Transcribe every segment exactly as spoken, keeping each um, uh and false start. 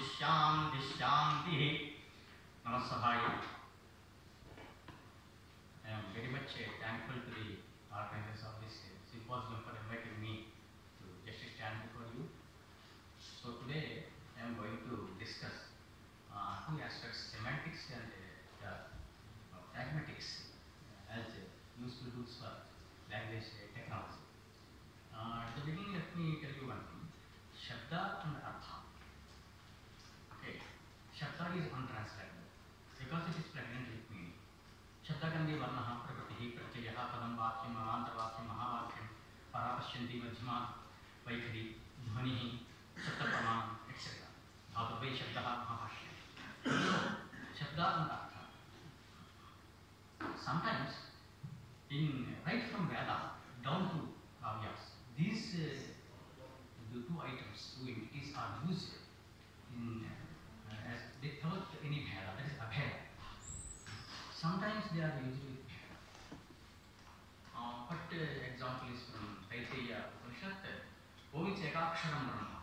Shanti Shanti. Namasahaya. I am very much uh, thankful to the organizers of this uh, symposium for inviting me to just stand before you. So today I am going to discuss uh, two aspects, semantics and uh, uh, pragmatics uh, as uh, useful tools for language uh, technology. Uh, at the beginning, let me tell you one thing. Shabda and Artha. Okay, Shabda is untranslatable because it is pregnant with meaning. Shabda can be Varnaha, Prakriti, Pratyaya, Padam, Vakyam, Antarvakyam, Mahavakyam, Parapashyanti, Majjhima, Vaikhari, Dhvanihi, Shabda, et cetera. Bhavavai Shabdaha, Mahashya. Shabda and Artha. Sometimes, in right from Veda down to Kavyas, these uh, the two items, two entities are used in uh, as without any Bheda, that is Abheda. Sometimes they are used with Bheda. Uh, but uh, example is from Taittiriya Upanishad, Om is Ekaksharam Brahma.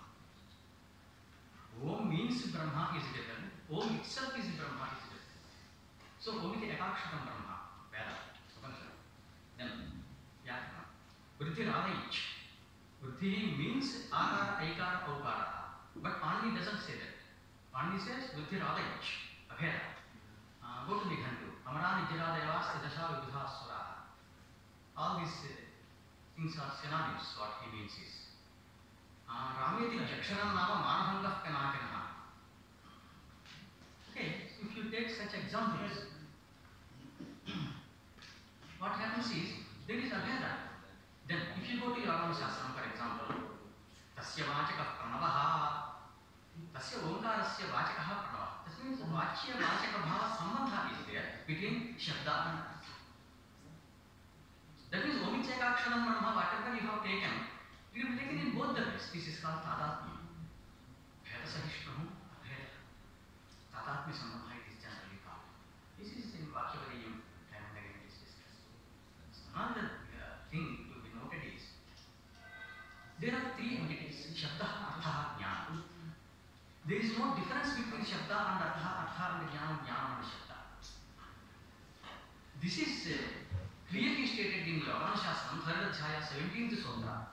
Om means Brahma is different. Om itself is Brahma is different. So Om is Ekaksharam Brahma, Veda, Upanishad. Then Vyakana. Vriddhi Radhaich. Vriddhi means Akara, Aikara, Aukara. But Pani doesn't say that. Pani says Vriddhi Radhaich, Abheda. Uh, go to the Ghantu. Amarani Jiradayavas Dasha Vibudha Sura. All these uh, things are synonyms. What he means is Rameti Jaksharam Nama Manahangah Kanakanaha. Okay, so if you take such examples, what happens is there is Abheda. Then if you go to Yagama Shastram, for example, Tasya Vachaka Pranavaha, Tasya Omkarasya Vachakaha Pranavaha. This means Vachya Vachaka Bhava Sambandha is there between Shabda and Artha. That means Omichakakshanam Brahma, whatever you have taken, you have taken in both the ways. This is called Tadatmi. Bheda Sahishnahu, Abheda. Tadatmi Sambandha it is generally called. This is in Vakyavariyam, time and again it is discussed. Another uh, thing to be noted is there are three entities, Shabda, Artha, Jnana. There is no difference between Shabda and Artha, Artha and Jnana, Jnana and Shabda. This is uh, clearly stated in Yagana Shastram, third Adhyaya, seventeenth Sutra.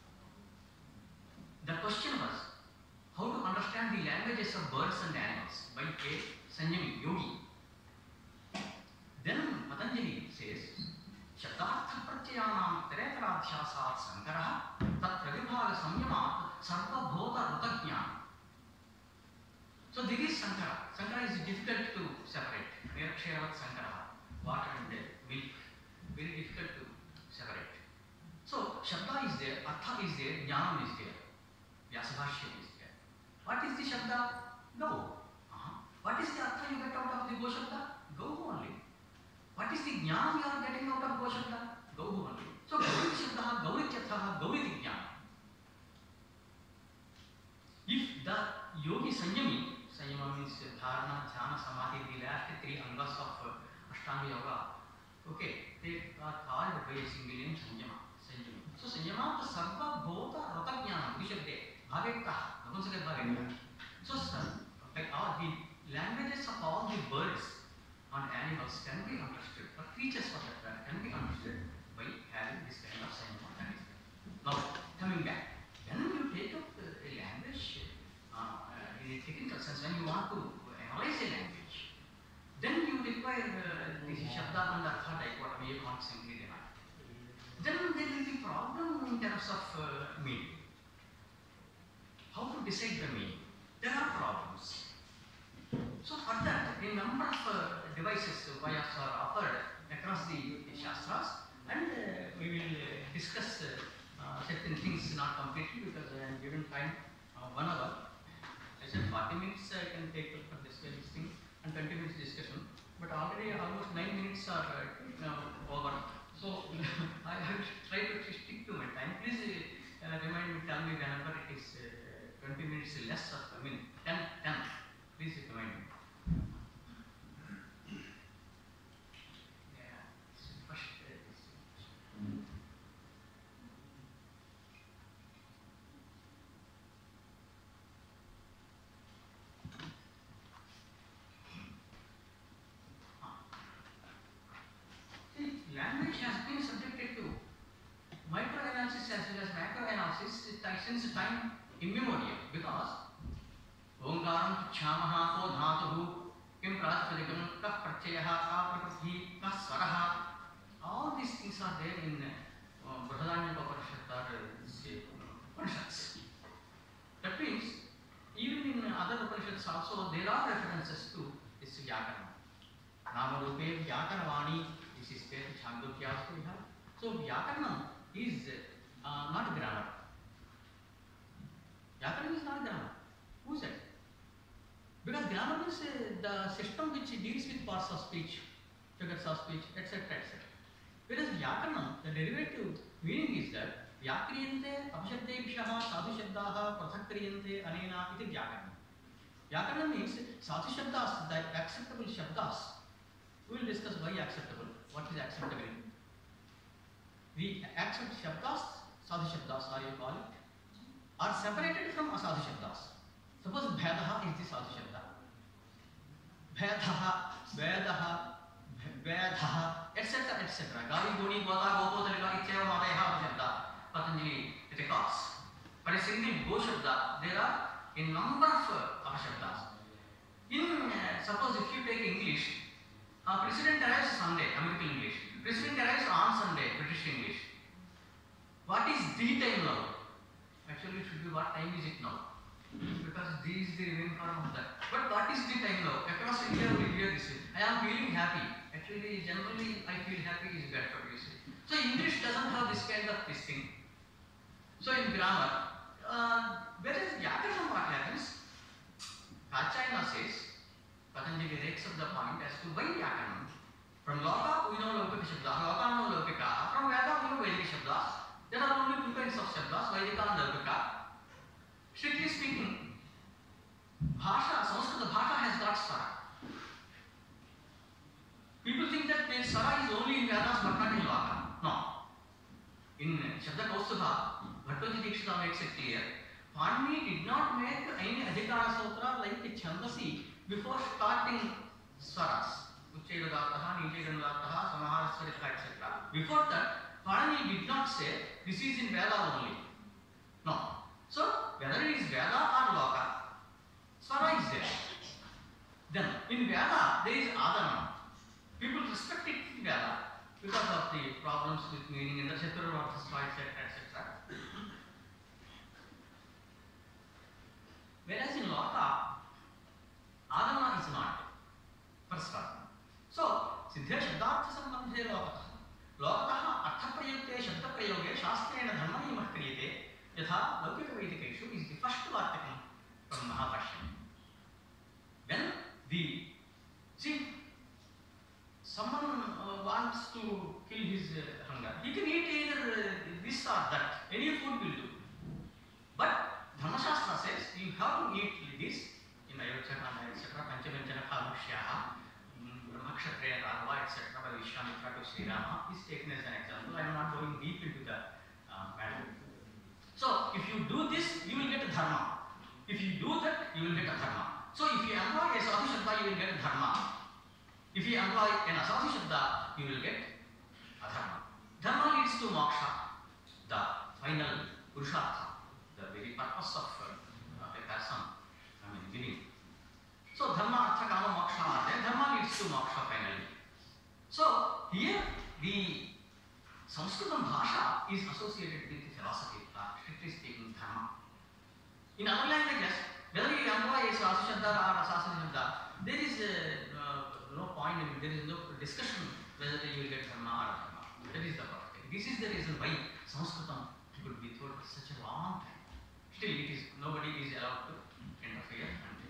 The question was how to understand the languages of birds and animals by a Sanjami Yogi. Then Patanjali says, Shabdartha Pratyayanam Teretradhyasat Sankaraha Tat Pravibhaga Samyamat Sarva Bhota Rutagnyam. So there is Sankara. Sankara is difficult to separate. Nirakshayavat Sankara, water and milk, very difficult to separate. So Shabda is there, Artha is there, Jnanam is there, Vyasabhashyam is there. What is the Shabda? Go. Uh-huh. What is the Artha you get out of the Go Shabda? Go only. What is the Jnanam you are getting out of Go Shabda? Go only. So Gauri Shabda, Gauri Tyatha, Gauri Jnanam. If the Yogi Sanjami, Sanjama means Dharana, Dhyana, Samadhi, the last three angas of uh, Ashtanga Yoga, okay, they are called by a single name Sanjama. Sanjama. So Sanjama to Sarva Bhota Ratagnyana, Vishabde, Bhavekta, Napunsaka Bhavekta. So like all the languages of all the birds and animals can be understood, or creatures for that matter can be understood by having this kind of Sanjama. Now, coming back, when you take up a language uh, in a technical sense, when you want to analyze a language, then you require uh, this Shabda and Artha dichotomy, you can't simply deny. Then there will be problem in terms of uh, meaning. How to decide the meaning? There are problems. So for that, a number of uh, devices, vayas are offered across the Shastras, and uh, we will uh, discuss uh, uh, certain things, not completely because I am given time, uh, one hour. I said forty minutes I can take for this, this thing and twenty minutes discussion, but already almost nine minutes are uh, over. So I have tried to stick to my time. Please uh, remind me, tell me whenever it is uh, twenty minutes less of, I mean ten, ten. Please remind me. Yeah, first. Uh, since, since time immemorial, because Omkaram Chamaha ko dhatuhu kim pratipadikam kah prachayaha ka prakriti ka swaraha. All these things are there in uh, Brihadaranyaka Upanishad or uh, Upanishads. That means even in other Upanishads also there are references to this Vyakarana. Namarupe Vyakaravani, this is there in Chandogya also we have. So Vyakarana is uh, not grammar. Vyakarana is not grammar. Who said? Because grammar is uh, the system which deals with parts of speech, figures of speech, et cetera et cetera. Whereas Vyakarana, the derivative meaning is that Vyakriyante, Apashabdebhyaha, Sadhu Shabdaha, Prathakkriyante, Anena, iti Vyakarana. Vyakarana means Sadhu Shabdas, the acceptable Shabdas. We will discuss why acceptable, what is acceptable. We accept Shabdas, Sadhu Shabdas, or you call it, are separated from Asadhu Shabdas. Suppose Bhedaha is the Sadhu Shabda. Bhedaha, Vedaha, Vedaha, et cetera et cetera. Gavi, Goni, Gota, Gopo, Dalika, Icheva, Madayaha, Shabda, Patanjali records. But a single Go Shabda, there are a number of uh, Shabdas. In, uh, suppose if you take English, uh, President arrives Sunday, American English. President arrives on Sunday, British English. What is the time now? Actually, it should be what time is it now? Because this is the remaining form of that. But what is the time now? Across India, we hear this. I am feeling happy. Actually, generally, I feel happy is better, you see. So, English doesn't have this kind of this thing. So, in grammar, uh, whereas Vyakarana what happens, Kachayana says, Patanjali rakes up the point as to why Vyakarana. From Loka, we know Lokika Shabdas, Loka know Lokika. From Veda, we know Vedic Shabdas. There are only two kinds of Shabdas, Vedika and Lokika. Strictly speaking, Bhasha, Sanskrit Bhasha has got Swara. People think that the Swara is only in Vedas but not in Loka. No. In Shabda Kaustubha, Bhattacharya Dikshita makes it clear. Panini did not make any Adhikara Sutra like a Chandasi before starting Swaras. Uchchedagataha, Nichedagataha, Samaharasvarika, et cetera. Before that, Panini did not say this is in Veda only. No. So, whether it is Veda or Loka, Swara is there. Then, in Veda, there is Adana. People respect it in Veda because of the problems with meaning in the Chaturvarta, et cetera, et cetera. Whereas in Loka, Adana is not first part. So, Siddha Shabdartha Sambandhe Lokataha. Lokataha Artha Prayukte Shabda Prayoge Shastrena Dharma Niyamah Kriyate Yatha Laukika Vedikeshu is the first Vartakam from Mahabhashyam. When the, see, someone uh, wants to kill his uh, hunger, he can eat either uh, this or that, any food will do. But Dharmashastra says you have to eat this in Ayodhya, et cetera, Panchavanchana Khamushyaha, Brahmakshatriya, Ragava, et cetera, by Vishwamitra to Sri Rama is taken as an example. I am not going deep into the uh, matter. So, if you do this, you will get a dharma. If you do that, you will get a dharma. So, if you employ a Sadhu Shabda, you will get a dharma. If you employ an Asadhu Shabda, you will get a dharma. Dharma leads to moksha, the final purushartha, the very purpose of uh, a person, I mean, living. So, dharma, artha, kama, moksha are there. Dharma leads to moksha finally. So, here the Sanskritam Bhasha is associated with the philosophy, uh, strictly speaking, dharma. In other languages, whether you employ a Sadhu Shabda or Asasana Shabda, there is uh, uh, no point, in, there is no discussion whether you will get dharma or dharma. That is the first thing. This is the reason why Sanskritam could be taught for such a long time. Still, it is nobody is allowed to interfere.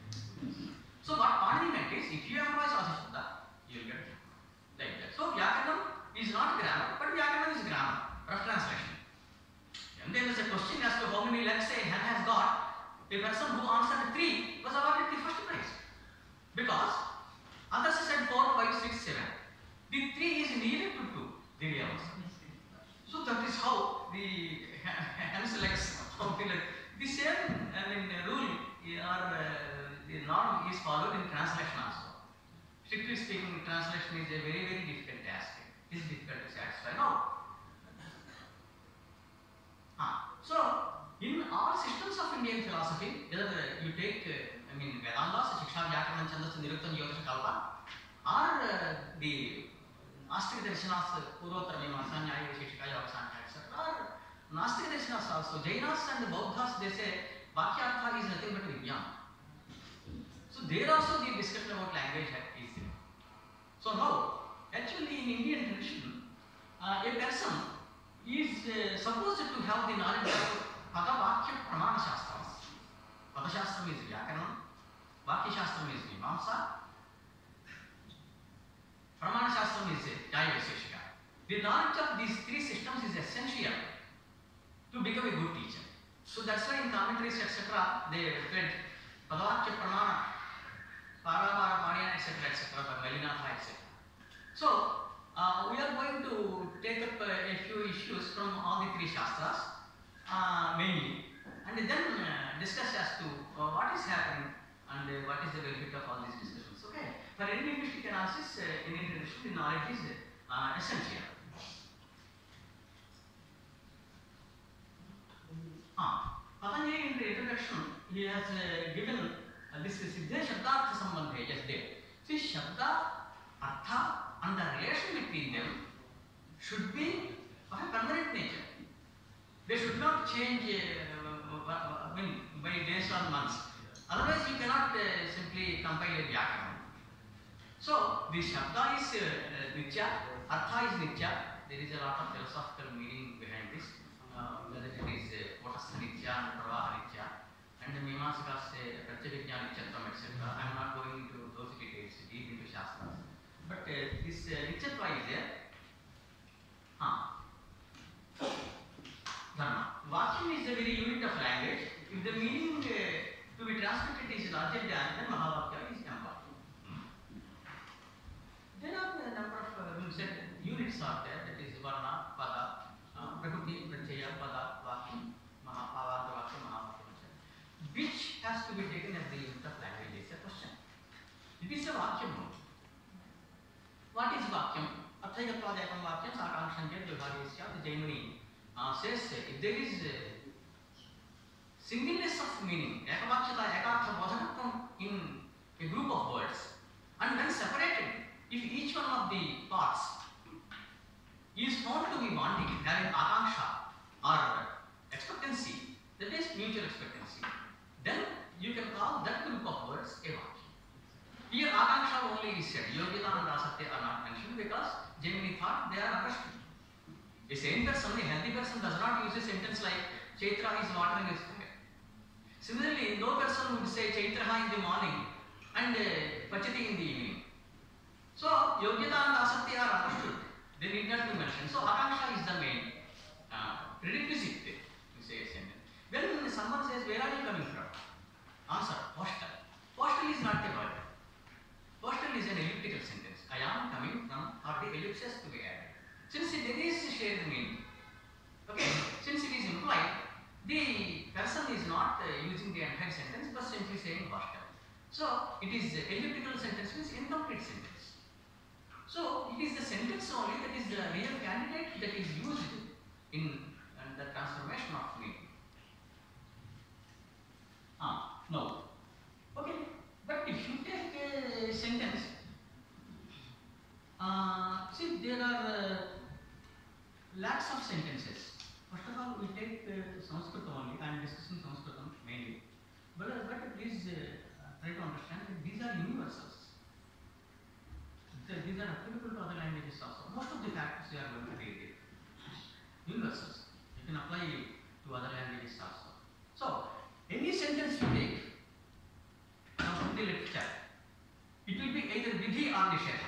So, what Panini meant is, if you employ Sadhu Shabda, you will get dharma. Like that. So, Vyakaranam is not grammar, but Vyakaranam is grammar, rough translation. And then there is a question as to how many legs a hen has got. The person who answered three was awarded the first prize. Because others said four, five, six, seven. The three is needed to two. The so that is how the hen's legs of the leg. The same I mean, rule or uh, the norm is followed in translation also. Strictly speaking, translation is a very, very difficult task. It is difficult to satisfy. No. Ah, so, Vyakaranam, Chandas, Niruktam, Jyotish, Kalpa, or uh, the Nastic Darshanas, Purvotara Mimamsa, Nyaya, Visheshika, Yogasana, et cetera. Or Nastic Darshanas also, Jainas and the Bauddhas, they say Vakyartha is nothing but Vijnana. So there also the discussion about language is there. So now, actually in Indian tradition, uh, a person is uh, supposed to have the knowledge of Pada Vakya Pramana Shastras. Pada Shastram is Vyakaranam, Vakya Shastram is Mimamsa, Pramana Shastram is Nyaya Visheshika. The knowledge of these three systems is essential to become a good teacher. So that's why in commentaries et cetera they read Pada Vakya Pramana, Paramara Padiyan et cetera et cetera by Malinatha et cetera. So uh, we are going to take up uh, a few issues from all the three Shastras uh, mainly, and then uh, discuss as to uh, what is happening and uh, what is the benefit of all these discussions. Okay. For any linguistic analysis, uh, in introduction, the knowledge is uh, essential. Ah, Patanjali in the introduction, he has uh, given uh, this Siddha Shabdartha Sambandha just there. See, Shabda, Artha and the relation between them should be of a permanent nature. They should not change uh, when, by days or months. Otherwise, you cannot uh, simply compile a Vyakaranam. So, the Shabda is uh, Nitya, Artha is Nitya. There is a lot of philosophical meaning behind this. Uh, whether it is uh, Potastha Nitya and Pravaha Nitya, and the Mimamsakas say Pratyavijna Nityatvam, et cetera. I am not going into those details, deep into Shastras. But uh, this uh, Nityatva is there. Ah. Dharma. Vakyam is the very unit of language. If the meaning uh, to be transmitted is larger than, then Mahavakya is important. Hmm. There are a number of uh, units are there, that is Varna, Pada, Prakriti, Pratyaya, Pada, Vakyam, Mahavakya, Vakyam, Mahavakya. Which has to be taken as the unit of language is a question. It is a Vakyam. What is Vakyam? Arthayatva Vakyam, Sakangshanjya, Vibhagyasya, the Jaimini uh, says if there is uh, singleness of meaning, Ekavakshata, Ekartha, Bodhanatvam in a group of words, and when separated, if each one of the parts is found to be wanting, having akanksha or expectancy, that is mutual expectancy, then you can call that group of words a Vakyam. Here akanksha only is said, Yogyata and Asatya are not mentioned because Jaimini thought they are understood. A sane person, a healthy person does not use a sentence like Chaitra is watering his finger. Similarly, no person would say Chaitraha in the morning and uh, Pachati in the evening. So, Yogyata and Asatya are understood. They need not be mentioned. So, akanksha is the main uh, prerequisite to say a sentence. When someone says, where are you coming from? Answer, postal. Postal is not a word. Postal is an elliptical sentence. I am coming from, or the ellipses to be added. Since there is shared meaning, okay, since it is implied, the person is not uh, using the entire sentence but simply saying postal. So, it is uh, elliptical sentence means incomplete sentence. So, it is the sentence only that is the real candidate that is used in uh, the transformation of meaning. Ah, no. Okay, but if you take a sentence, uh, see there are uh, lakhs of sentences. First of all, we take uh, Sanskrit only. I am discussing Sanskrit mainly. But, uh, but please uh, try to understand that these are universals. The, these are applicable to other languages also. Most of the factors we are going to read it. Universals. You can apply it to other languages also. So, any sentence you take from the literature, it will be either Vidhi or Nishedha.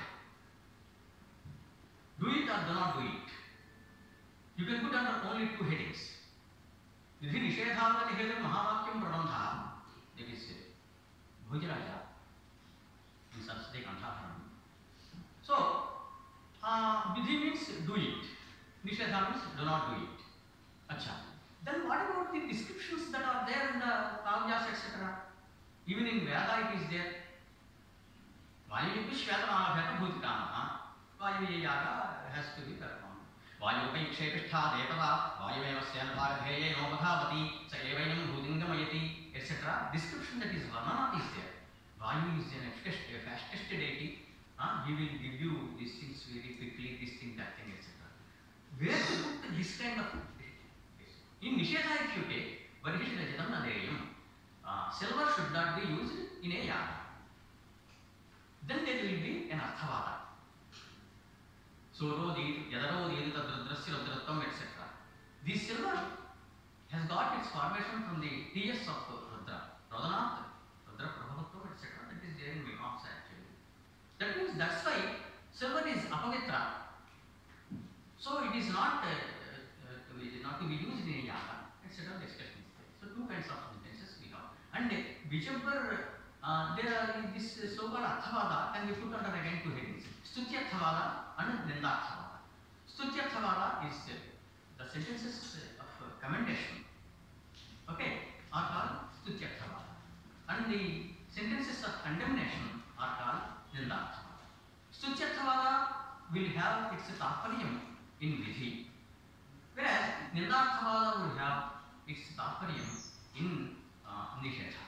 Do it or do not do it. You can put under only two headings. Vidhi Nishedha Nihedam Mahavakyam Pradandha, that is Bhojaraja in Saraswati Kanthaparam. So, uh, Vidhi means do it. Nishedha means do not do it. Acha. Then what about the descriptions that are there in the Kavyas, et cetera? Even in Veda it is there. Vayu Shvetana Bheta Bhutikana. Vayu Yaga has to be performed. Vayu Kshepishtha Devata, Vayu Evasyan Bharadheya Nobadhavati, Sayevainam Bhudingamayati, et cetera. Description that is Varnana is there. Vayu is an fastest, fastest deity. Uh, he will give you these things very quickly, this thing, that thing, et cetera. Where to put this kind of in Nishedha, if you take Varishita Rajatam Naderiyam, uh, silver should not be used in a yaga. Then there will be an Arthavada. Soro Deet, Yadaro Deet, Rudrasya Rudratam, et cetera. This silver has got its formation from the T S of Rudra, Radhanath, Rudra Prabhavatam, et cetera. That is there in Mimamsa actually. That means that's why silver is apavitra. So it is not uh, uh, it is not to be used in a yaga, et cetera. Discussion is there. So two kinds of sentences we have. And uh, whichever uh, there are this uh, so-called Arthavada can be put under again two headings: Stutyarthavada and Nindarthavada. Stutyarthavada is uh, the sentences uh, of uh, commendation, okay, are called Stutyarthavada, and the sentences of condemnation are called Nindarthavada. Stutyarthavada will have its tapariyam in vidhi, whereas Nindarthavada will have its tapariyam in uh, nishedha.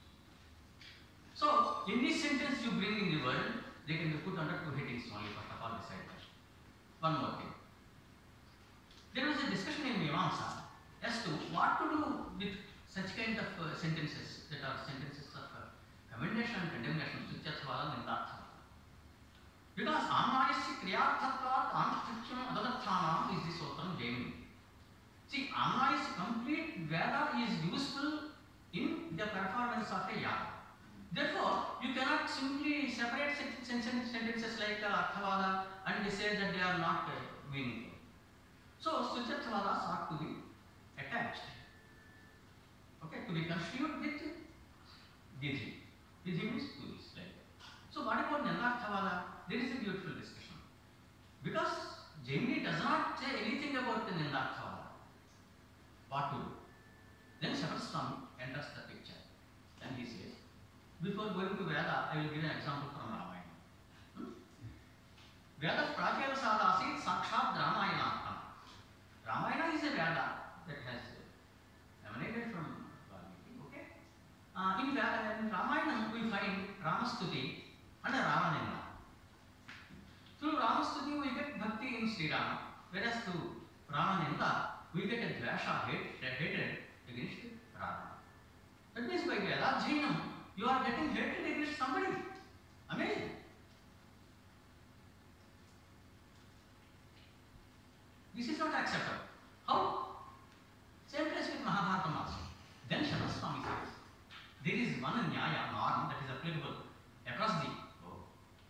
So, in this sentence you bring in the word, they can be put under two headings only, first of all, beside that. One more thing. There was a discussion in Mimamsa as to what to do with such kind of uh, sentences that are sentences of uh, commendation and condemnation, Stutyarthavada, Nindarthavada. Because Amnayasya Kriyarthatvat Antatyam Adadarthanam is the Sotram Jaimini. See, Amnayasya complete Veda is useful in the performance of a yaga. Therefore, you cannot simply separate sentences like uh, Arthavada and say that they are not uh, meaningful. So, Stutyarthavadas are to be attached, okay, to be construed with Vidhi. Vidhi means to this, like that. So, what about Nindarthavada? There is a beautiful discussion. Because Jaimini does not say anything about the Nindarthavada. What to do? Then Shabraswami enters the picture. Then he says, before going to Veda, I will give an example from Ramayana. Hmm? Veda Pratyala Sadasi Sakshat Ramayana. Ramayana is a Veda that has emanated from Valmiki. Okay? Uh, in, Veda, in Ramayana, we find Ramastuti and Ramananda. Through Ramastuti, we get Bhakti in Sri Rama, whereas through Ramananda, we get a Dvasha, hate, hatred against Rama. That means by Veda Jainam, you are getting hatred against somebody. Amazing. This is not acceptable. How? Same case with Mahabharata also. Then Shabraswami says, there is one nyaya norm that is applicable across the globe.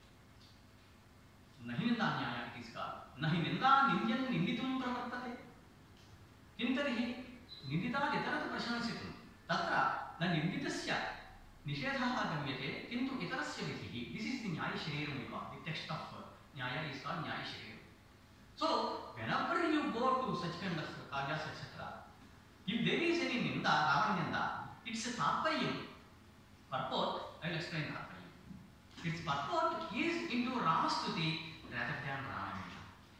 Nahi ninda nyaya it is called. Nahi ninda nindyan ninditum pravartate. Kintarhi nindita itarat prashansitum. Tatra na ninditasya nishedhaha gamyate kintu itarasya vidhihi. This is the nyaya shariram we call. The text of nyaya is called nyaya shariram. So, whenever you go to such kind of karyas, et cetera, if there is any ninda, Ramananda, it's a taparyam. Purport, I will explain taparyam. Its purport is into Ramastuti rather than Ramayana.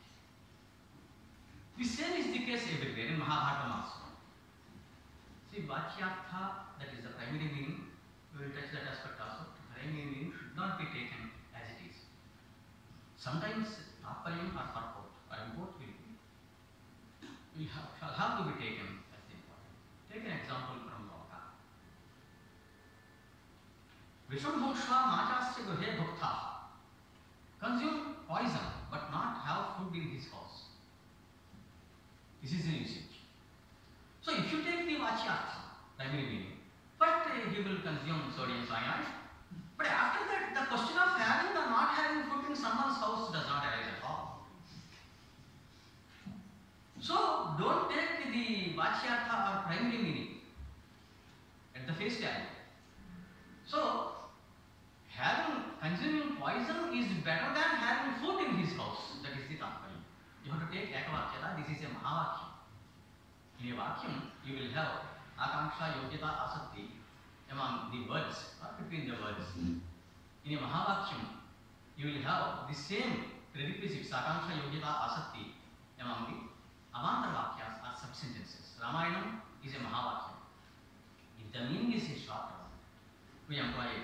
The same is the case everywhere in Mahabharata also. See, Vachyartha, that is the primary meaning, we will touch that aspect also. Primary meaning should not be taken as it is. Sometimes taparyam or purport. Import will be, will have, shall have to be taken as the important. Take an example from Loka. Vishwambushva Machasya Guhe Bhukta consume poison but not have food in his house. This is the usage. So if you take the Vachyartha, primary meaning, first uh, he will consume sodium cyanide, but after that the question of having or not having food in someone's house does not arise at all. So, don't take the Vachyartha or primary meaning at the face value. So, having consuming poison is better than having food in his house. That is the taparya. You have to take Ekavakyata. This is a Mahavakyam. In a Vakyam, you will have Akanksha, Yogyata, Asakti among the words or between the words. In a Mahavakyam, you will have the same prerequisites Akanksha, Yogyata, Asakti among the Avantar Vakyas are sub-sentences. Ramayana is a Mahavakyam. If the meaning is a short one, we employ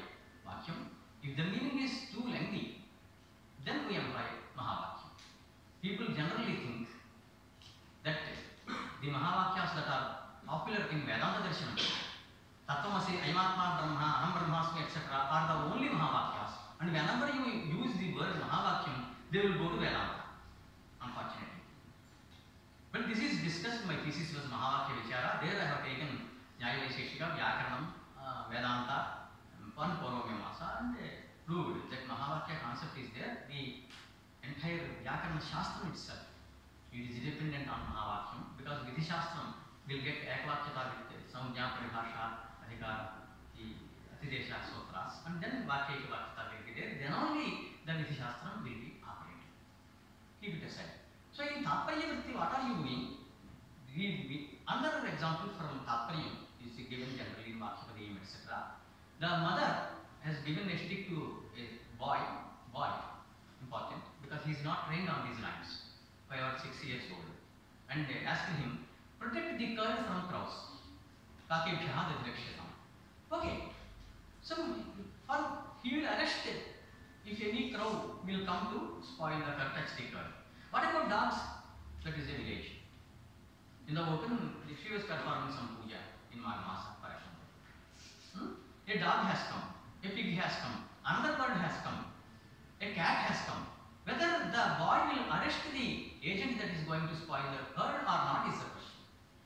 Vakyam. If the meaning is too lengthy, then we employ Mahavakyam. People generally think that the Mahavakyas that are popular in Vedanta Darshanam, Tattvamasi, Ayamatma Brahma, Aham Brahmasmi, et cetera, are the only Mahavakyas. And whenever you use the word Mahavakyam, they will go to Vedanta, unfortunately. But this is discussed, my thesis was Mahavakya Vichara. There I have taken Nyaya Vaisheshika, Vyakaranam, uh, Vedanta, one Purvamimamsa, and uh, proved that Mahavakya concept is there. The entire Vyakarana Shastram itself, it is dependent on Mahavakyam, because Vidhi Shastram will get Ekvakyata with Samjna, Paribhasha, Adhikara, the Atidesha Sutras, and then Vakya Vakyata will be there. Then only the Vidhi Shastram will be operating. Keep it aside. So in Tatparya Vritti, what are you doing? We, we, another example from Tatparya is given generally in Vakyapadiyam, et cetera. The mother has given a stick to a boy, boy, important, because he is not trained on these lines, five or six years old, and they asked him, protect the curd from crows. Kakebhyaha dadrikshatam. Okay, so for, he will arrest it if any crow will come to spoil the curd, touch the curd. What about dogs? That is a village. In the open, she was performing some puja in Magh Masa, for example. Hmm? A dog has come, a pig has come, another bird has come, a cat has come. Whether the boy will arrest the agent that is going to spoil the curd or not is the question.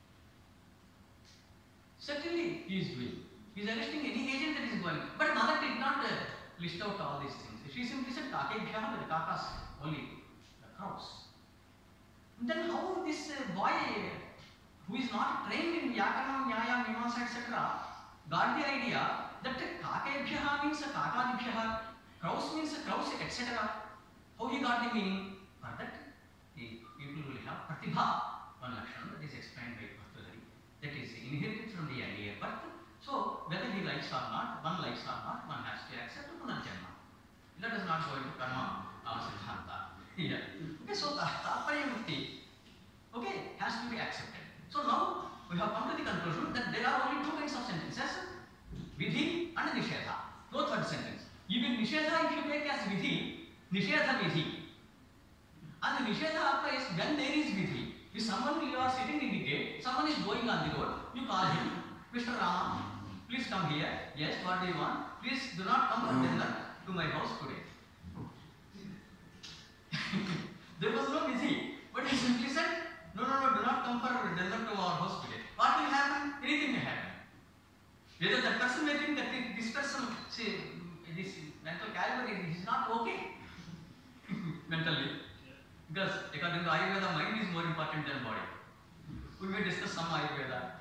Certainly he is doing. He is arresting any agent that is going. But mother did not uh, list out all these things. She simply said, Kakebhyaha, the kakas, only the crows. Then how this uh, boy, uh, who is not trained in Vyakaranam, Nyaya, Mimamsa, et cetera, got the idea that Kakebhyaha means a Kakadibhyaha, crows means a crows, et cetera. How he got the meaning? For that, the people will have Pratibha, one Lakshana that is explained by Bhattacharya, that is inherited from the earlier birth. So, whether he likes or not, one likes or not, one has to accept Punarjanma. Let us not go into Karma or Siddhanta. Yeah. Okay, so Tatparya Vritti, okay, has to be accepted. So now we have come to the conclusion that there are only two kinds of sentences, Vidhi and Nishedha. No third sentence. Even Nishedha, if you take as Vidhi, Nishedha Vidhi. And the Nishedha applies when there is Vidhi. If someone, you are sitting in the gate, someone is going on the road, you call him, Mister Rama, please come here. Yes, what do you want? Please do not come for dinner to my house today. There was no Vidhi, but he simply said, no, no, no, do not come for dinner to our house today. What will happen? Anything may happen. Whether that person may think that this person, see, this mental caliber is not okay mentally. Because according to Ayurveda, mind is more important than body. We may discuss some Ayurveda.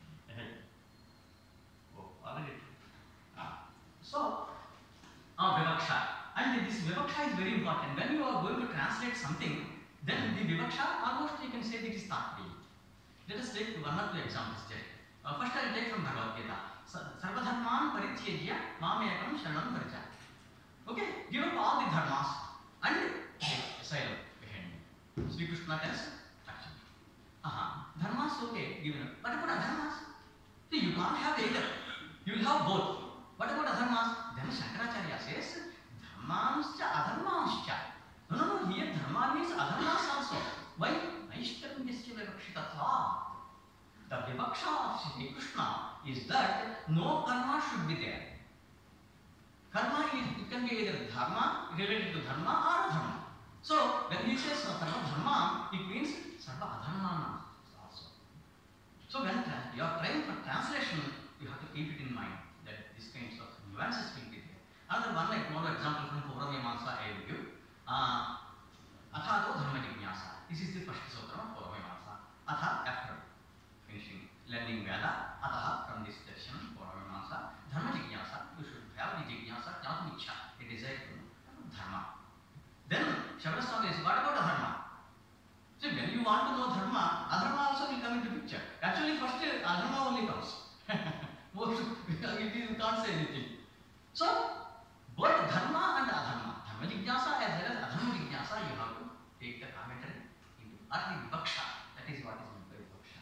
Oh, already. Ah. So, ah, Vivaksha. And this Vivaksha is very important. When you are going to translate something, then the Vivaksha, almost you can say that is Tatparya. Let us take one or two examples there. Uh, first I will take from Bhagavad Gita. Sarvadharman parityajya mamekam sharanam vraja. Okay, give up all the dharmas and asylum behind me. Sri Krishna tells, actually. Aha, dharmas okay, given up. What about adharmas? See, you can't have either. You will have both. What about adharmas? Then Shankaracharya says, dharmanscha adharmanscha. No, no, no, here dharma means adharmas also. Why? Naishtamyasya vivakshitatva. The vivaksha of Sri Krishna is that no karma should be there. Karma is, it can be either dharma, related to dharma or adharma. So, when he says sarva dharma, it means sarva adharma also. So, when you are trying for translation, you have to keep it in mind that these kinds of nuances will be there. Another one, like one example from Purvamimamsa I will give. Uh, Athato dharma jignasa. This is the first sutra of Purvamimamsa. Atha, after finishing learning Veda, Ataha, from this section, Purvamimamsa, dharma jignasa. You should have the jignasa, jnatum ichha, a desire to know dharma. Then, Shabda Swami says, what about adharma? So, when you want to know dharma, adharma also will come into picture. Actually, first adharma only comes. Most, it is, you can't say anything. So, both dharma and adharma, dharma jignasa as well as adharma jignasa, you have to take the commentary into, or the vivaksha. That is what is meant by vivaksha.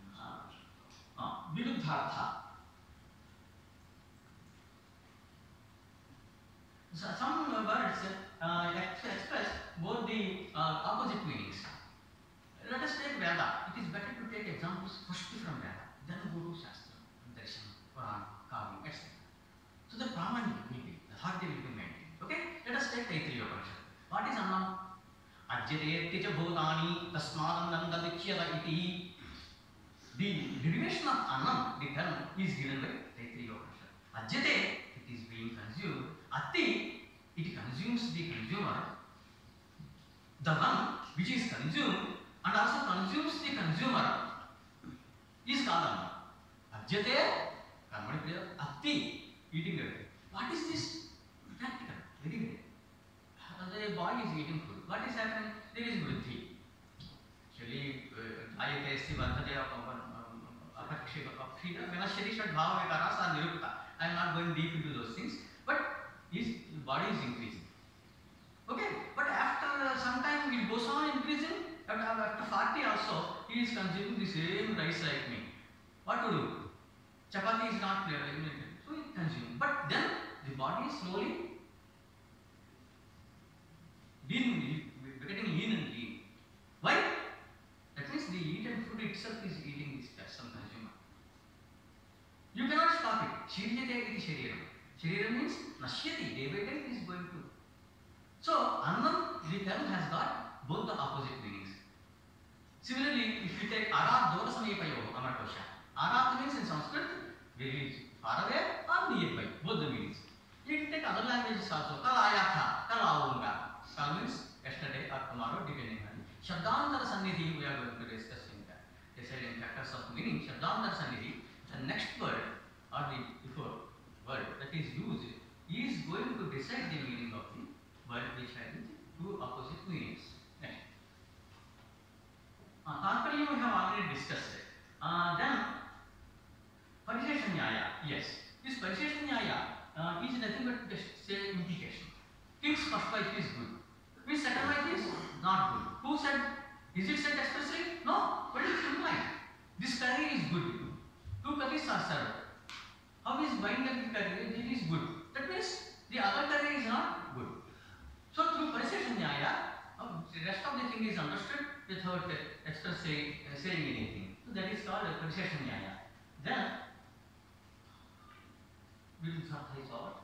Uh, uh, Viruddhartha. So some words uh, express both the uh, opposite meanings. Let us take Veda. It is better to take examples first from Veda, then go to Shastra, Darshan, Puran, Kavya, et cetera. So the Brahman will be, the authority will be maintained. Okay? Let us take Taittiriya Upanishad. What is Annam? Ajyate tija bhutani tasmadannam dadichyata iti. The derivation of Annam, the term, is given by Taittiriya Upanishad. Ajyate, it is being consumed. Ati, it consumes the consumer. The one which is consumed and also consumes the consumer is called Annam. Ajyate, Karmani Priya, Ati, eating it. What is this? Practical, very good. The boy is eating food. What is happening? There is vriddhi. Actually, ayate asti vardhate apakshika apakshika. Venashari shad bhava vikara sa nirukta. I am not going deep into those things. But his body is increasing. Okay? But after some time it goes on increasing. After forty also, he is consuming the same rice like me. What to do? Chapati is not there. So he consumes. But then the body is slowly lean, getting lean and lean. Why? That means the eaten food itself is eating this person consumer. You cannot stop it. Shiryate iti shariram. Shariram means nashyati. Day by day it is going to. So, Annam, the term has got both the opposite meanings. Similarly, if you take Arad Dora Sameepayo, Amarkosha. Arad means in Sanskrit, very far away or nearby, both the meanings. You can take other languages also. Kalayatha, Kalaunga. Kal means yesterday or tomorrow, depending on it. Shabdantara Sannidhi, we are going to discuss in that. They said in factors of meaning, Shabdantara Sannidhi, the next word or the before word that is used is going to decide the meaning of the word which has two opposite meanings. Next. Uh, Tatparyam we have already discussed it. Uh, then, Parishesha Nyaya, yes. This Parishesha Nyaya uh, is nothing but just say implication. King's first wife is good. Which second wife is not good. Who said? Is it said expressly? No. But it is implied. This curry is good. Two curries are served. How is buying the curry? It is good. That means the other curry is not good. So through Parishesha Nyaya, uh, the rest of the thing is understood without uh, express say, uh, saying anything. So that is called uh, Parishesha Nyaya. Then, we will start this out.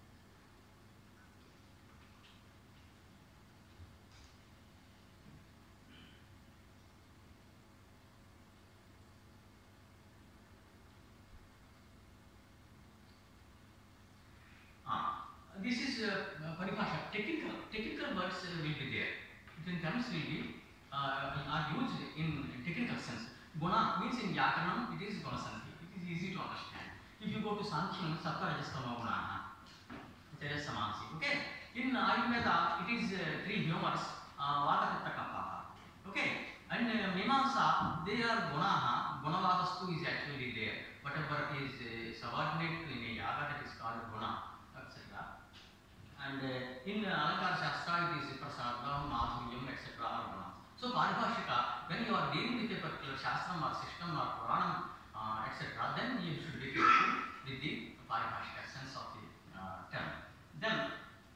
This is uh, paribhasha. Technical, technical words uh, will be there. Then terms will be uh, are used in technical sense. Guna means in Vyakaranam it is Gunasanti. It is easy to understand. If you go to Sankhya, Sattva Rajastama Gunaha, Tejas Samansi. Okay. In Ayurveda it is uh, three humors. Vata Pitta Kapha. Okay. And uh, Mimamsa they are Gunaha. Gunavadastu is actually there. Whatever is uh, subordinate in a yaga that is called Guna. And uh, in uh, Alankara Shastra it is Prasadam, Madhuryam, et cetera. So Paribhashika, when you are dealing with a particular Shastram or system or Puranam, uh, et cetera, then you should be careful with the Paribhashika sense of the uh, term. Then,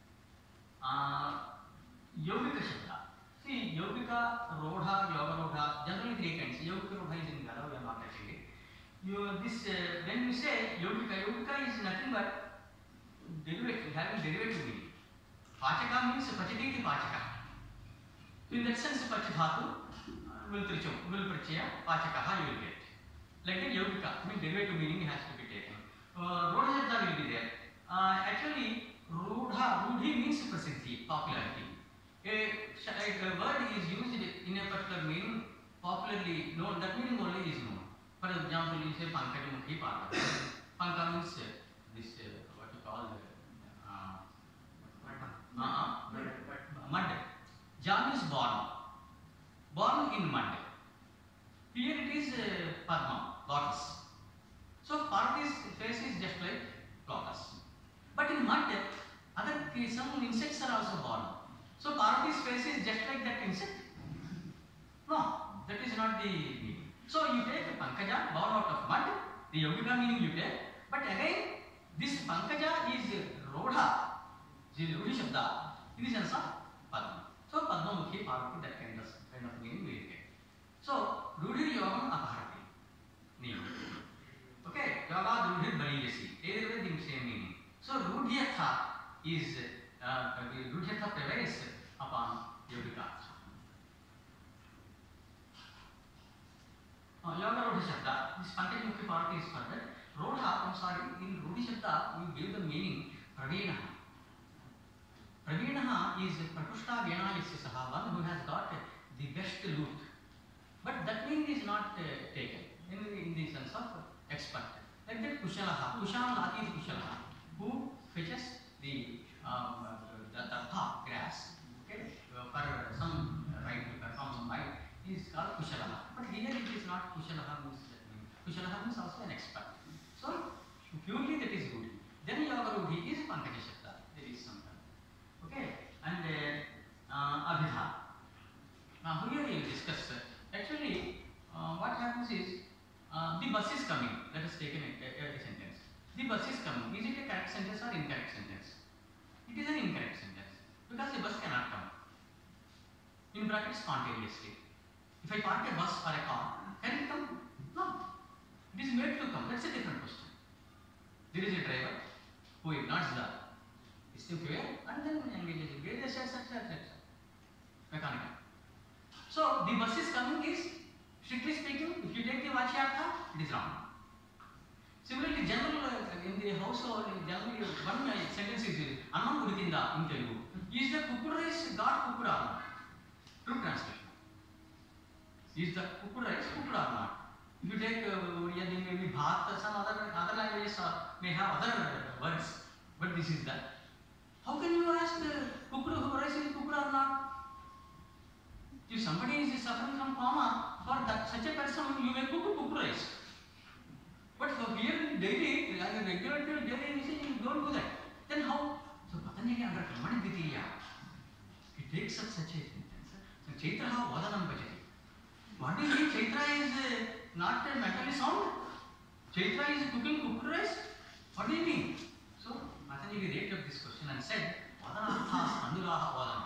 uh, Yogika Shabda. See, Yogika, Rodha, Yoga Rodha, generally three kinds. Yogika Rodha is in Gada, we are not touching it. You, this, uh, when we say Yogika, Yogika is nothing but derivative, having derivative meaning. Pachaka means Pachati iti Pachaka. In that sense, Pachadhatu will trichum, will prachaya, Pachakaha you will get. Like that Yogika, means derivative meaning has to be taken. Uh, Rodha Shabda will be there. Uh, actually, Rudha, Rudhi means prasiddhi, popularity. A, a word is used in a particular meaning, popularly known, that meaning only is known. For example, you say Pankajamukhi Parvati. Panka means uh, this. Uh, All uh, uh, uh, mud. Jam is born. Born in mud. Here it is uh, Padma, lotus. So Parvati's face is just like lotus. But in mud, other some insects are also born. So Parvati's face is just like that insect. No, that is not the meaning. So you take a Pankaja born out of mud, the Yogika meaning you take, but again this Pankaja is Rodha. This is Rudi Shabda in the sense of Padma. So Padma Mukhi Parvati, that kind of kind of meaning we get. So Rudi Yogam Aparati. Name. Okay, Yoga Rudhi Baliyasi. Either way, the same meaning. So Rudhyatha is uh, Rudhyatha prevails upon Yogika. Uh, Yoga Rudhi Shabda. This Pankaj Parvati is further. Rodha, I'm sorry, in Rudhi Shabda we give the meaning Praveenaha. Praveenaha is Prakushta Vena Yasya, one who has got the best lute. But that meaning is not uh, taken in, in the sense of expert. Like that Kushalaha, Kushan Lati is Kushalaha, who fetches the um, the tartha grass, okay, for some right to perform some right, is called Kushalaha. But here it is not Kushalaha means that means. Kushalaha means also an expert. So purely that is Rudhi. Then Yoga Rudhi is Pankaja Shabda. There is something. Okay, and uh, uh, Abhidha. Now here we will discuss. Uh, actually, uh, what happens is uh, the bus is coming. Let us take a, a, a sentence. The bus is coming. Is it a correct sentence or incorrect sentence? It is an incorrect sentence because the bus cannot come. In brackets, spontaneously. If I park a bus or a car, can it come? No. It is made to come. That's a different question. There is a driver who ignores the fuel and then engages in various et cetera et cetera. Mechanical. So the bus is coming is, strictly speaking, if you take the Vachyartha, it is wrong. Similarly, general uh, in the household, generally one uh, sentence is used, Annam Uditinda in Telugu. Is the cooker rice God cooked or not? True translation. Is the cooker rice cooked or not? If you take uh, maybe Bhat, some other other languages uh, may have other uh, words, but this is that. How can you ask uh, cooked rice is cooked or not? If somebody is suffering from coma, for that such a person you may cook cooked rice. But for here daily, as a regular daily usage, you don't do that. Then how? So Patanjali under Kamani Ditya, he takes up such a sentence. So Chaitra Vadanam Bhajati. What do you mean Chaitra is uh, not uh, mentally sound? Chaitra is cooking cooked rice? What do you mean? So Patanjali raised up this question and said, Vadanartha Andulaha Vadanam.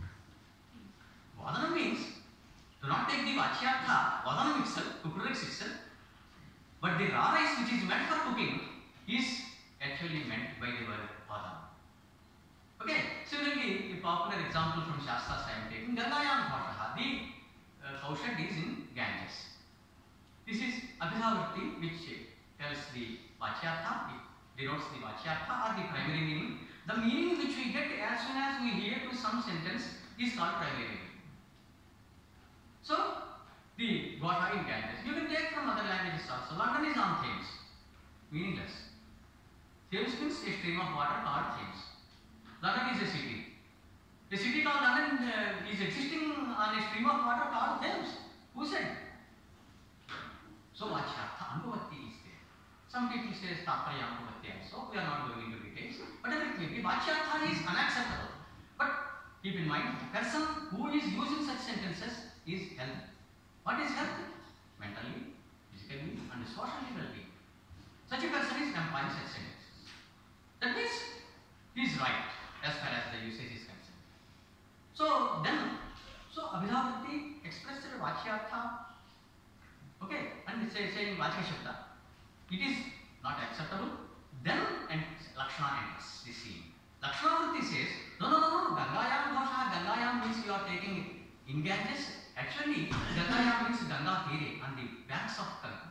Vadanam means, do not take the Vachyartha, Vadanam itself, cooked rice itself, but the raw rice which is meant for cooking is actually meant by the word Vadanam. Okay, similarly, a popular example from Shastras I am taking, Gangayam Bhashaha, the uh, Kaushad is in Ganges. This is Abhidhavritti which tells the Vachyartha, denotes the Vachyartha or the primary meaning. The meaning which we get as soon as we hear to some sentence is called primary meaning. So, the Gosha in Ganges, you can take from other languages also. London is on Thames, meaningless. Thames means a stream of water called Thames. London is a city. A city called London uh, is existing on a stream of water called Thames. Who said? So, Vachyartha, Anubhatti is there. Some people say Tatraya Anubhatti also. We are not going into details. But everything, Vachyartha is unacceptable. But keep in mind, the person who is using such sentences is healthy. What is health? Mentally, physically, and socially well-being. Such a person is employing such sentences. That means he is right as far as the usage is concerned. So then, so Abhidhavritti expressed a Vachyartha, okay, and it's saying Vachya Shabda. It is not acceptable. Then and Lakshana enters the scene. Lakshanavritti says, no, no, no, no, Gangayam Ghosha, Gangayam means you are taking it in Ganges. Actually, Gangayam means Ganga Tire, on the banks of Ganga.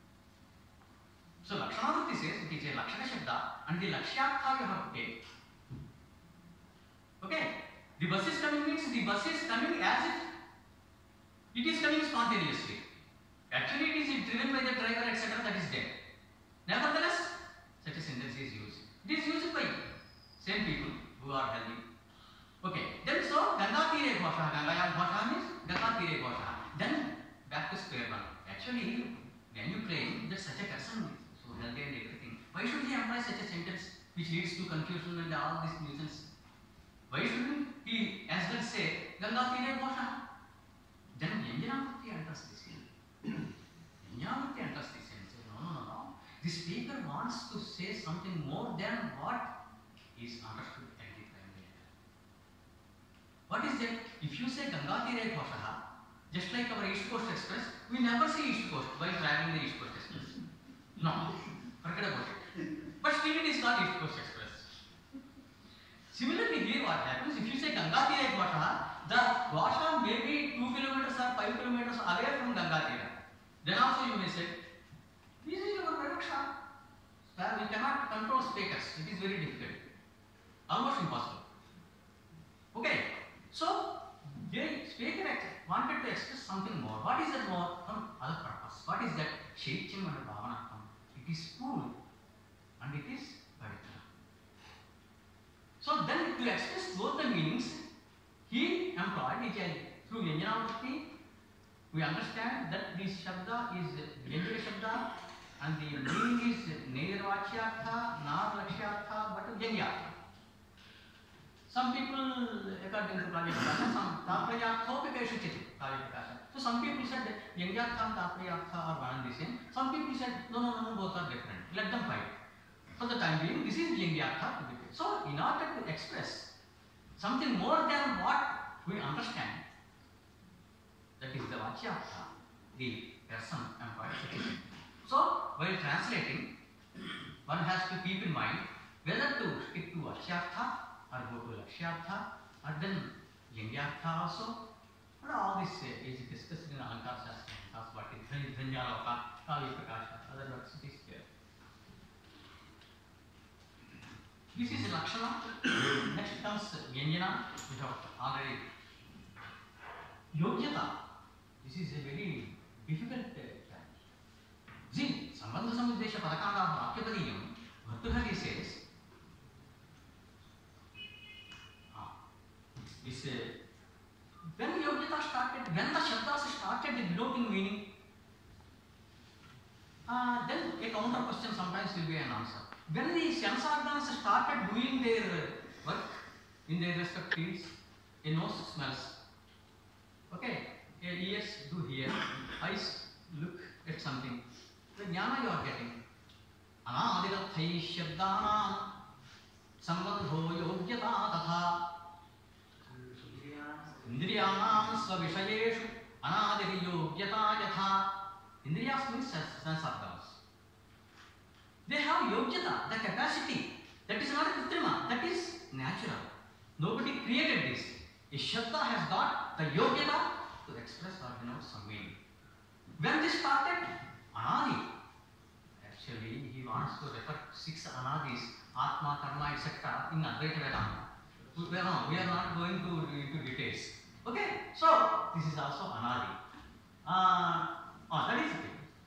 So Lakshanavritti says it is a Lakshana Shabda and the Lakshyartha you have to take. Okay, the bus is coming means the bus is coming as if it is coming spontaneously. Actually, it is driven by the driver, et cetera. That is there. Nevertheless, such a sentence is used. It is used by same people who are healthy. Okay, then so Ganga Tire Ghosha, Gangayam Ghosha means Ganga Tire Ghosha. Then back to square one. Actually, when you claim that such a person is so healthy and everything, why should he employ such a sentence which leads to confusion and all this nuisance? Why shouldn't he as well say Ganga Tire Ghosha? Then Vyanjanamurti enters this here. Vyanjanamurti enters this here and says, no, no, no, no. The speaker wants to say something more than what is understood at the time. What is that? If you say Gangatire Koshaha, just like our East Coast Express, we never see East Coast while traveling the East Coast Express. No, forget about it. But still it is called East Coast Express. Similarly, here what happens, if you say Gangatire Koshaha, the Kosha may be two kilometers or five kilometers away from Gangatira. Then also you may say, this is your production. We cannot control speakers. It is very difficult. Almost impossible. Okay. So, the speaker wanted to express something more. What is that more? Some other purpose. What is that? Shaityam and Bhavanakam. It is cool and it is Pavitra. So then to express both the meanings, he employed Vijay. Through Vyanjanavritti, we understand that this Shabda is Vyanjana Shabda and the meaning is neither Vachyartha nor Lakshyartha but Vyangyartha. Some people, according to Prajakasha, some Taprayarthopi Chiti, Prajakasha. So some people said that Vyangyartha and Taprayartha are one and the same. Some people said, no, no, no, no, both are different. Let them fight. For the time being, this is Vyangyartha to be fit. So, in order to express something more than what we understand, that is the Vachyartha, the person employed. So, while translating, one has to keep in mind whether to stick to Vachyartha or go to Lakshyartha, or then Vyangyartha also. And all this uh, is discussed in Alankara Shastra. That's what is Dhanjaloka, Kavya Prakasha, other works it is there. This is Lakshana. Next comes Vyanjana, we have already. Yogyata. This is a very difficult uh, challenge. See, Sambandha Samudesha Padakanda Vakyapadiyam, Bhartruhari says, This, uh, when Yogyata started, when the Shabdas started denoting meaning, uh, then a counter question sometimes will be an answer. When the sense organs started doing their work in their respective fields, a nose smells. Okay, ears do hear, eyes look at something. The jnana you are getting. Anadigathai shabdanam sambandho yogyata tatha Indriyanam svavishayeshu anadiri yogyata yatha. Indriyas means sense organs. They have yogyata, the capacity. That is not a kritrima, that is natural. Nobody created this. A shabda has got the yogyata to express or denote some meaning. When this started, anadi. Actually, he wants to refer to six anadis, atma, karma, et cetera in Advaita Vedanta. We are not, we are not going to into details. Okay, so this is also anadi. Uh, oh, that is it.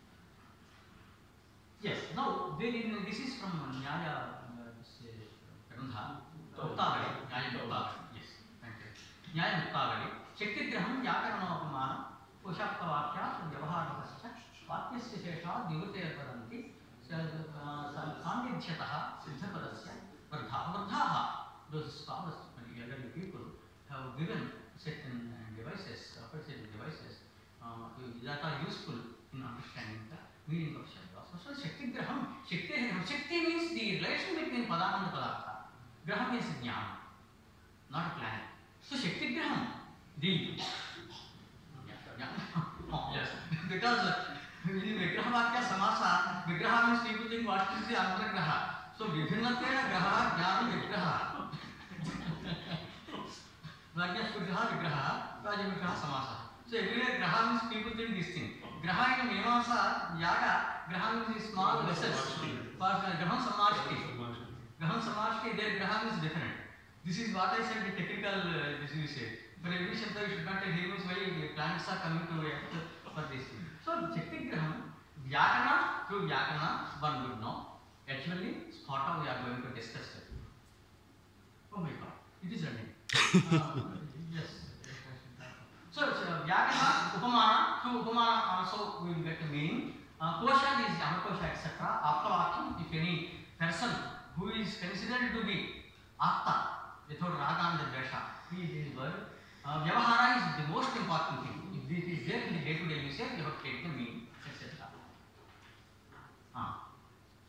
Yes, now there in, this is from Nyaya Grantha, Muktavali, Nyaya Muktavali. Yes, thank you. Nyaya Muktavali. Shaktigraham Vyakarana Koshaptavakyat Vyavaharakascha Vakyasya Shesha Divate Paranti Sandhyathataha Siddhapadasya Vardha. Vardhaha, those scholars, elderly people, have given certain devices, certain devices uh, that are useful in understanding the meaning of Shabdas. So, Shaktigraham, Shakti, Shakti means the relation between Padana and Padartha. Graham means Jnana, not a planet. So, Shaktigraham, the oh, yes, because in Vigraha Vakya Samasa, Vigraha means people think what is the Antragraha. So, Vibhinnatena Graha Jnana Vigraha. Vakya Vigraha Vigraha, Vaja Vigraha Samasa. So, everywhere Graha means people think this thing. Graha in Mimamsa, Yaga, Graha means small vessels. For Grahan Samashti. Grahan Samashti, their Graha is different. This is what I said, the technical, uh, this you say. For every Shabda, you should not tell him why planets are coming to earth for this. So, Shaktigraham, Vyakana, through Vyakana, one would know. Actually, Spota we are going to discuss it. Oh my god, it is running. uh, yes. So, uh, Vyakana, Upamana, through Upamana also we will get the meaning. Uh, Kosha is Yamakosha, et cetera. Aptavakyam, if any person who is considered to be Apta, without Raga and the Dvesha, he is his word. Uh, Vyavahara is the most important thing. If this is there in the day-to-day usage, you have to take the meaning, et cetera. Ah.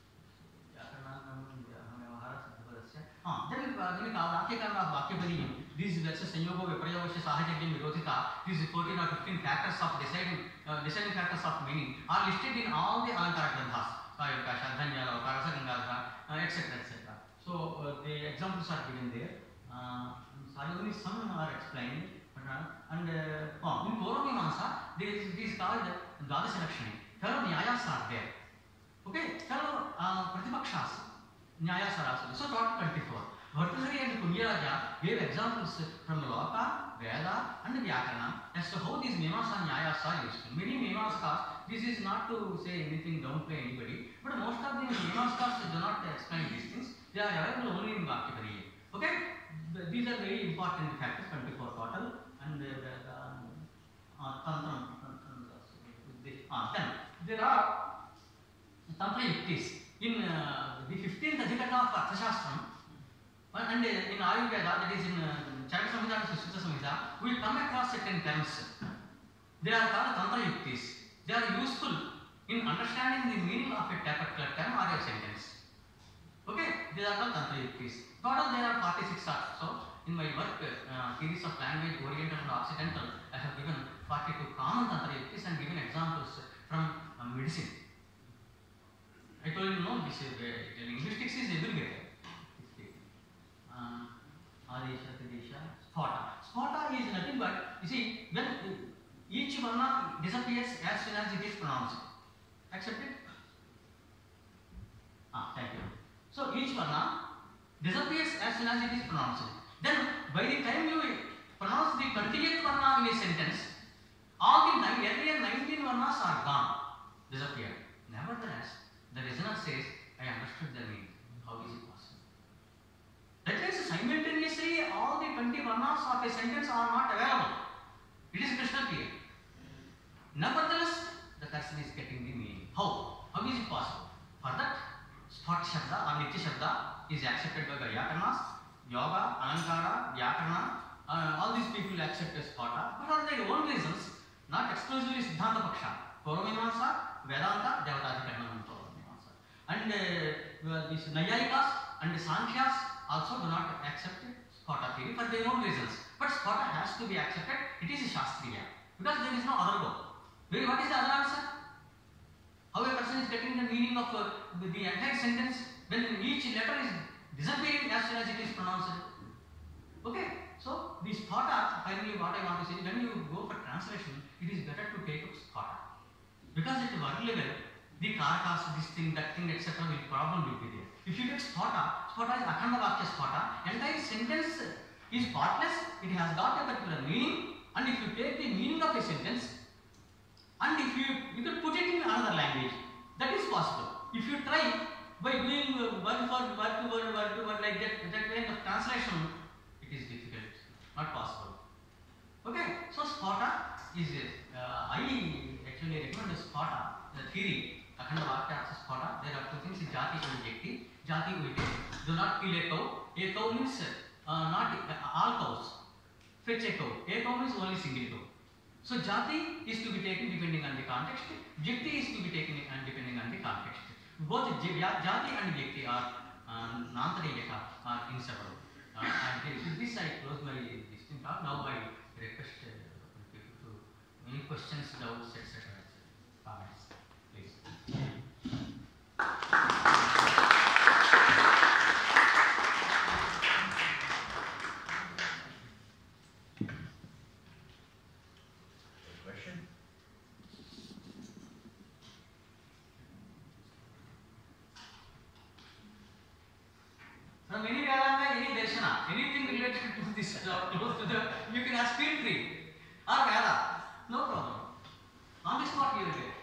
Then we Vakyakarna Vakyapadiyam. these let's say Sanyoga, Viprayavasya, Sahajagya, Virodhita, these fourteen or fifteen factors of deciding, uh, deciding factors of meaning are listed in all the Alankara Granthas, Kayaka, Shadhanya, Karasa Gangara, uh, et cetera et cetera. So uh, the examples are given there. Uh, so only some are explained. Uh, and uh, oh, in Gauravamamsa, there is this called Dwadasha Lakshmi. Fellow Nyayas are there. Okay, fellow uh, Pratipakshas, Nyayas are also. So total twenty-four. Bhartahari and Kunyaraja gave examples from Loka, Veda and Vyakarana as to how these Mimamsa and Nyayas are used. Many Mimamsakas, this is not to say anything, downplay anybody, but most of the Mimamsakas do not explain these things. They are available only in Vakya. Okay, these are very important factors, twenty-four total. And the, the, the uh, Tantra, uh, then there are Tantra Yuktis. In uh, the fifteenth Adhikata of Arthashastram, and uh, in Ayurveda, that is in uh, Charaka Samhita and Sushruta Samhita, we come across certain terms. They are called Tantra Yuktis. They are useful in understanding the meaning of a particular term or a sentence. Okay, they are called Tantra Yuktis. Total there are forty-six or so. In my work, uh, Theories of Language, Oriental and Occidental, I have given forty-two common Tantra Yuktis and given examples from uh, medicine. I told you, no, this is, uh, linguistics is everywhere. Uh, Adesha, Tadesha, Spota. Spota is nothing but, you see, when each varna disappears as soon as it is pronounced. Accept it? Ah, thank you. So each varna disappears as soon as it is pronounced. Then, by the time you pronounce the twentieth varna in a sentence, all the nine, earlier nineteen varnas are gone, disappeared. Nevertheless, the listener says, I understood the meaning. How is it possible? That means simultaneously all the twenty varnas of a sentence are not available. It is crystal clear. Nevertheless, the person is getting the meaning. How? How is it possible? For that, Sphat Shabda or Nitya Shabda is accepted by Vyakarnas. Yoga, Alankara, Vyakarana, uh, all these people accept as Spata, but for their own reasons, not exclusively Siddhanta Paksha. Purvamimamsa, Vedanta, Devatathikaranam and Purvamimamsa. And uh, these Nayayikas and the Sankhyas also do not accept Spata theory for their own reasons. But Spata has to be accepted, it is a Shastriya, because there is no other go. What is the other answer? How a person is getting the meaning of uh, the entire sentence when each letter is disappearing as soon as it is pronounced. Okay, so the Spata, finally what I want to say, when you go for translation, it is better to take up Spata. Because at the word level, the Karakas, this thing, that thing, et cetera will problem will be there. If you take Spata, Spata is Akhanda Vakya Spata, entire sentence is partless, it has got a particular meaning, and if you take the meaning of a sentence, and if you, you can put it in another language, that is possible. If you try by doing uh, word for word to word, word to word like that, that kind of translation, it is difficult, not possible. Okay, so Spata is, uh, I actually recommend Spata, the theory, Akhanda Vakya Spata. There are two things, Jati and Vyakti. Jati we take, do not kill a cow. A cow means uh, not uh, all cows. Fetch a cow. A cow means only single cow. So Jati is to be taken depending on the context. Vyakti is to be taken uh, depending on the context. Both Jati and Vyakti are uh, Nantariyaka, are inseparable. Uh, and with this I close my distinct talk. Now I request uh, people to any questions, doubts, et cetera. Comments, please. Question? From any Vedanta, any Darshana, anything related to this, close to the, you can ask field tree or Veda, no problem. On the spot you will get.